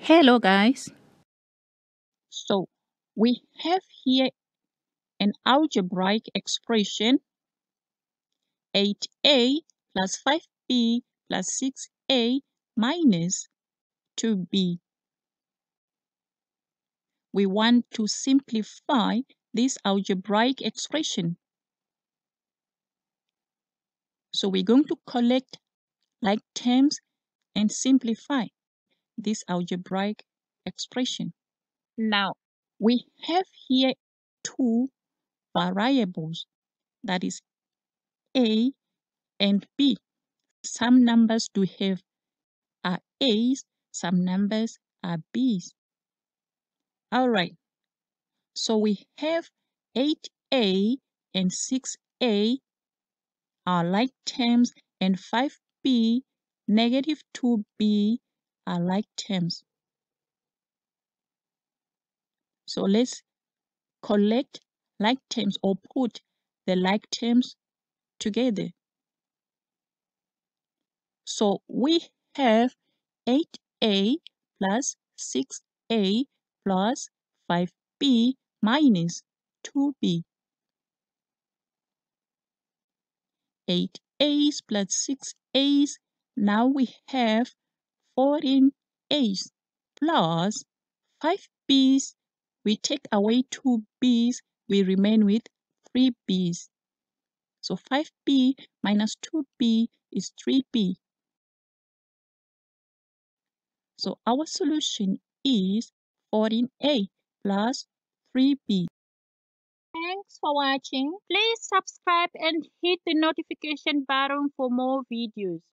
Hello guys. So we have here an algebraic expression 8a plus 5b plus 6a minus 2b. We want to simplify this algebraic expression. So we're going to collect like terms and simplify this algebraic expression. Now, we have here two variables, that is a and b. Some numbers do have are a's, some numbers are b's. All right, so we have 8a and 6a are like terms, and 5b, negative 2b are like terms. So let's collect like terms or put the like terms together. So we have 8a plus 6a plus 5b minus 2b. 8a's plus 6a's. Now we have 14a's plus 5b's. We take away 2b's, we remain with 3b's. So 5b minus 2b is 3b. So our solution is 14a plus 3b. Thanks for watching. Please subscribe and hit the notification button for more videos.